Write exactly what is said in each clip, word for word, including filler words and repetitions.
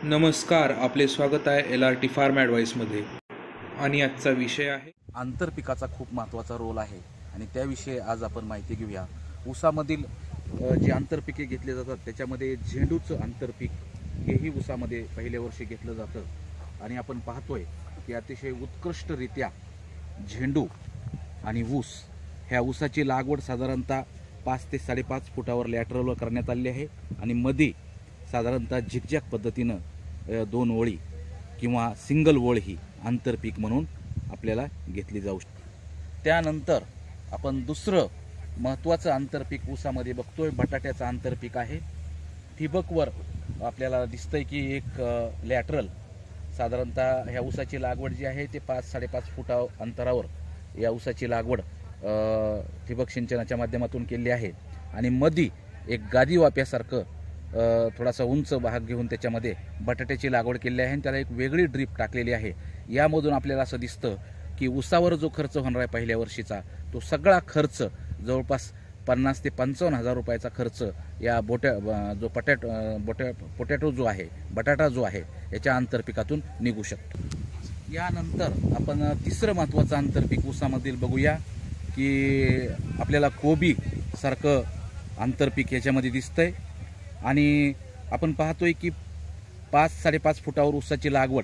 नमस्कार, आपले स्वागत आहे एल आर टी फार्म ॲडवाईसमध्ये. आणि आजचा विषय आहे आंतरपिकाचा खूप महत्त्वाचा रोल आहे आणि त्याविषयी आज आपण माहिती घेऊया. ऊसामधील जे आंतरपिके घेतले जातात त्याच्यामध्ये झेंडूचं आंतरपीक हेही ऊसामध्ये पहिल्या वर्षी घेतलं जातं आणि आपण पाहतोय की अतिशय उत्कृष्टरित्या झेंडू आणि ऊस ह्या ऊसाची लागवड साधारणतः पाच ते साडेपाच फुटावर लॅटरलवर करण्यात आली आहे आणि मध्ये साधारणतः झिकझॅक पद्धतीनं दोन ओळी किंवा सिंगल ओळ ही आंतरपीक म्हणून आपल्याला घेतली जाऊ शकते. त्यानंतर आपण दुसरं महत्त्वाचं आंतरपीक ऊसामध्ये बघतोय, बटाट्याचं आंतरपीक आहे. ठिबकवर आपल्याला दिसतंय की एक लॅटरल साधारणतः ह्या ऊसाची लागवड जी आहे ते पाच साडेपाच फुटा अंतरावर या ऊसाची लागवड ठिबक सिंचनाच्या माध्यमातून केली आहे आणि मध्ये एक गादी वाप्यासारखं थोडासा उंच भाग घेऊन त्याच्यामध्ये बटाट्याची लागवड केली आहे आणि त्याला एक वेगळी ड्रीप टाकलेली आहे. यामधून आपल्याला असं दिसतं की ऊसावर जो खर्च होणार आहे पहिल्या वर्षीचा तो सगळा खर्च जवळपास पन्नास ते पंचावन्न हजार रुपयाचा खर्च या बोट्या जो पटॅट बोट्या पोटॅटो जो आहे बटाटा जो आहे याच्या आंतरपिकातून निघू शकतो. यानंतर आपण तिसरं महत्त्वाचं आंतरपीक ऊसामधील बघूया की आपल्याला कोबी सारखं आंतरपीक याच्यामध्ये दिसतंय आणि आपण पाहतोय की पाच साडेपाच फुटावर ऊसाची लागवड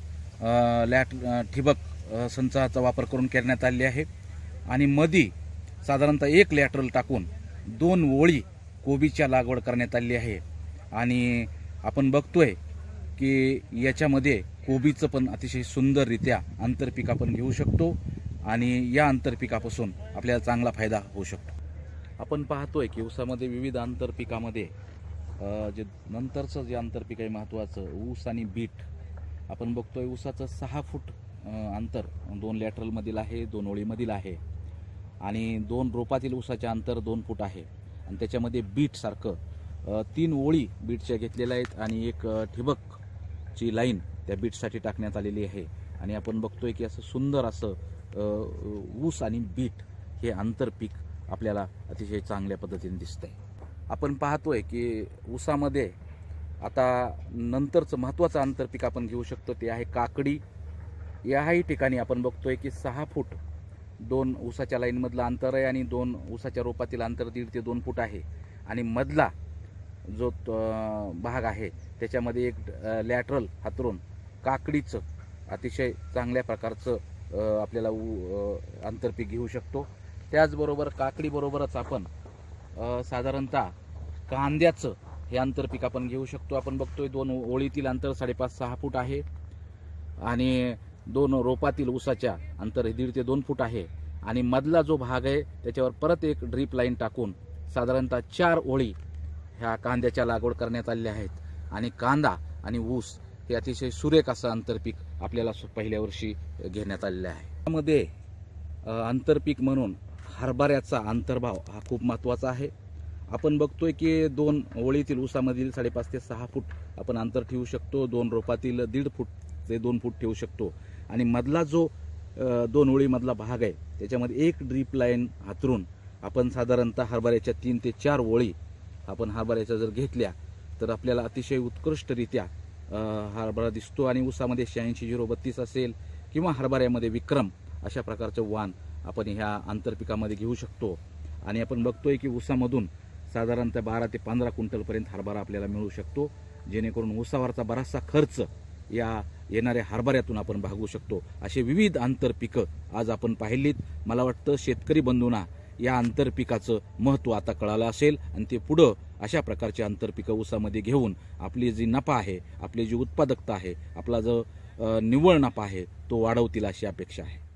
लॅट ठिबक संचाचा वापर करून करण्यात आली आहे आणि मध्ये साधारणतः एक लॅटरल टाकून दोन ओळी कोबीच्या लागवड करण्यात आली आहे आणि आपण बघतोय की याच्यामध्ये कोबीचं पण अतिशय सुंदररित्या आंतरपीक आपण घेऊ शकतो आणि या आंतरपिकापासून आपल्याला चांगला फायदा होऊ शकतो. आपण पाहतोय की ऊसामध्ये विविध आंतरपिकामध्ये जे नंतरचं जे आंतरपीक आहे महत्त्वाचं ऊस आणि बीट आपण बघतोय. ऊसाचं सहा फूट अंतर दोन लॅटरलमधील आहे, दोन ओळीमधील आहे आणि दोन रोपातील ऊसाचे अंतर दोन फूट आहे आणि त्याच्यामध्ये बीट सारखं तीन ओळी बीटच्या घेतलेल्या आहेत आणि एक ठिबकची लाईन त्या बीटसाठी टाकण्यात आलेली आहे आणि आपण बघतोय की असं सुंदर असं ऊस आणि बीट हे आंतरपीक आपल्याला अतिशय चांगल्या पद्धतीने दिसतंय. आपण पाहतोय की ऊसामध्ये आता नंतरचं महत्त्वाचं आंतरपीक आपण घेऊ शकतो ते आहे काकडी. याही ठिकाणी आपण बघतोय की सहा फूट दोन ऊसाच्या लाईनमधलं अंतर आहे आणि दोन ऊसाच्या रोपातील अंतर दीड ते दोन फूट आहे आणि मधला जो भाग आहे त्याच्यामध्ये एक लॅटरल हातरून काकडीचं अतिशय चांगल्या प्रकारचं आपल्याला आंतरपीक घेऊ शकतो. त्याचबरोबर काकडीबरोबरच आपण साधारणतः कांद्याचं हे आंतरपीक आपण घेऊ शकतो. आपण बघतोय दोन ओळीतील अंतर साडेपाच सहा फूट आहे आणि दोन रोपातील ऊसाच्या अंतर हे दीड ते दोन फूट आहे आणि मधला जो भाग आहे त्याच्यावर परत एक ड्रीप लाईन टाकून साधारणतः चार ओळी ह्या कांद्याच्या लागवड करण्यात आलेल्या आहेत आणि कांदा आणि ऊस हे अतिशय सुरेख असं आंतरपीक आपल्याला पहिल्या वर्षी घेण्यात आलेलं आहे. त्यामध्ये आंतरपीक म्हणून हरभऱ्याचा अंतर्भाव हा खूप महत्त्वाचा आहे. आपण बघतोय की दोन ओळीतील ऊसामधील साडेपाच ते सहा फूट आपण अंतर ठेवू शकतो, दोन रोपातील दीड फूट ते दोन फूट ठेवू शकतो आणि मधला जो दोन ओळीमधला भाग आहे त्याच्यामध्ये एक ड्रीप लाईन हातरून आपण साधारणतः हरभऱ्याच्या तीन ते चार ओळी आपण हरभऱ्याच्या जर घेतल्या तर आपल्याला अतिशय उत्कृष्टरित्या हरभरा दिसतो आणि ऊसामध्ये शहाऐंशी झिरो बत्तीस असेल किंवा हरभऱ्यामध्ये विक्रम अशा प्रकारचं वाण आपण ह्या आंतरपिकामध्ये घेऊ शकतो आणि आपण बघतोय की ऊसामधून साधारणतः बारा ते पंधरा क्विंटलपर्यंत हरभरा आपल्याला मिळू शकतो, जेणेकरून ऊसावरचा बराचसा खर्च या येणाऱ्या हरभऱ्यातून आपण भागवू शकतो. असे विविध आंतरपिकं आज आपण पाहिलीत. मला वाटतं शेतकरी बंधूंना या आंतरपिकाचं महत्त्व आता कळालं असेल आणि ते पुढं अशा प्रकारचे आंतरपिकं ऊसामध्ये घेऊन आपली जी नफा आहे, आपली जी उत्पादकता आहे, आपला जो निव्वळ नफा आहे तो वाढवतील अशी अपेक्षा आहे.